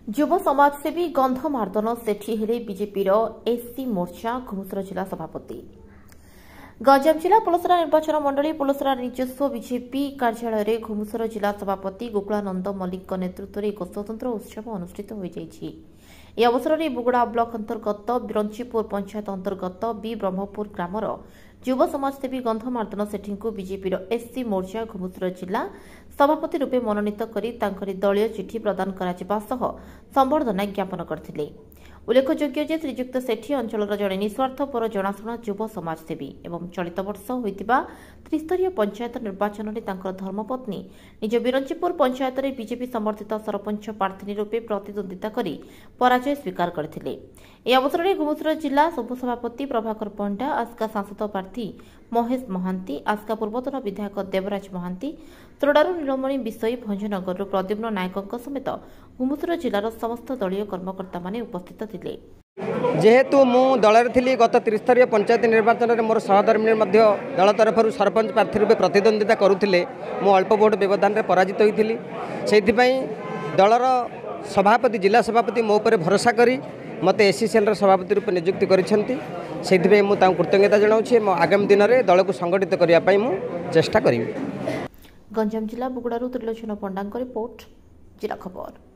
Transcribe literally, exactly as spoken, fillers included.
ଯୁବ ସମାଜସେବୀ ଗନ୍ଧମାର୍ଦ୍ଦନ ସେଠୀ ହେଲେ ବିଜେପିର ଏସସି ମୋର୍ଚ୍ଚା ଘୁମୁସର ଜିଲ୍ଲା ସଭାପତି। ଗଞ୍ଜାମ ଜିଲ୍ଲା ପୋଲସରା ନିର୍ବାଚନ ମଣ୍ଡଳୀ ପୋଲସରା ନିଜସ୍ୱ ବିଜେପି କାର୍ଯ୍ୟାଳୟରେ ଘୁମୁସର ଜିଲ୍ଲା ସଭାପତି ଗୋକୁଳାନନ୍ଦ ମଲ୍ଲିକଙ୍କ ନେତୃତ୍ୱରେ ଏକ ସ୍ୱତନ୍ତ୍ର ଉତ୍ସବ ଅନୁଷ୍ଠିତ ହୋଇଯାଇଛି। ଏହି ଅବସରରେ ବୁଗୁଡ଼ା ବ୍ଲକ ଅନ୍ତର୍ଗତ ବିରଞ୍ଚିପୁର ପଞ୍ଚାୟତ ଅନ୍ତର୍ଗତ ବି ବ୍ରହ୍ମପୁର ଗ୍ରାମର ଯୁବ ସମାଜସେବୀ ଗନ୍ଧମାର୍ଦ୍ଦନ ସେଠୀଙ୍କୁ ବିଜେପିର ଏସସି ମୋର୍ଚ୍ଚା ଘୁମୁସର ଜିଲ୍ଲା ସଭାପତି ରୂପେ ମନୋନୀତ କରି ତାଙ୍କରି ଦଳୀୟ ଚିଠି ପ୍ରଦାନ କରାଯିବା ସହ ସମ୍ବର୍ଦ୍ଧନା ଜ୍ଞାପନ କରିଥିଲେ। ଉଲ୍ଲେଖଯୋଗ୍ୟ ଯେ ଶ୍ରୀଯୁକ୍ତ ସେଠୀ ଅଞ୍ଚଳର ଜଣେ ନିଃସ୍ୱାର୍ଥପର ଜଣାଶୁଣା ଯୁବ ସମାଜସେବୀ ଏବଂ ଚଳିତ ବର୍ଷ ହୋଇଥିବା ତ୍ରିସ୍ତରୀୟ ପଞ୍ଚାୟତ ନିର୍ବାଚନରେ ତାଙ୍କର ଧର୍ମପତ୍ନୀ ନିଜ ବିରଞ୍ଚିପୁର ପଞ୍ଚାୟତରେ ବିଜେପି ସମର୍ଥିତ ସରପଞ୍ଚ ପ୍ରାର୍ଥିନୀ ରୂପେ ପ୍ରତିଦ୍ୱନ୍ଦିତା କରି ପରାଜୟ ସ୍ୱୀକାର କରିଥିଲେ। ଏହି ଅବସରରେ ଘୁମୁସର ଜିଲ୍ଲା ଉପସଭାପତି ପ୍ରଭାକର ପଣ୍ଡା, ଆସ୍କା ସାଂସଦ ପ୍ରାର୍ଥୀ ମହେଶ ମହାନ୍ତି, ଆସ୍କା ପୂର୍ବତନ ବିଧାୟକ ଦେବରାଜ ମହାନ୍ତି, ତୋଡ଼ାରୁ ନୀଳମଣି ବିଷୋଇ, ଭଞ୍ଜନଗରରୁ ପ୍ରଦ୍ୟୁମ୍ନ ନାୟକଙ୍କ ସମେତ ଘୁମୁସର ଜିଲ୍ଲାର ସମସ୍ତ ଦଳୀୟ କର୍ମକର୍ତ୍ତାମାନେ ଉପସ୍ଥିତ ଥିଲେ। जेहेतु मु दलर थी गत त्रिस्तरीय पंचायत निर्वाचन में मोर सहधर्मिणी दल तरफ सरपंच प्रार्थी रूपे प्रतिद्वंदिता करुले मु अल्प भोट व्यवधान में पराजित होती से दलर सभापति जिला सभापति मो पर भरोसा करी मत एससीएल सभापति रूपे नियुक्ति करछंती से मुझे कृतज्ञता जनाऊँ आगामी दिन में दल को संगठित करने चेष्टा करी। गंजाम जिला बुगुड़ा त्रिलोचन पंडा रिपोर्ट जिला खबर।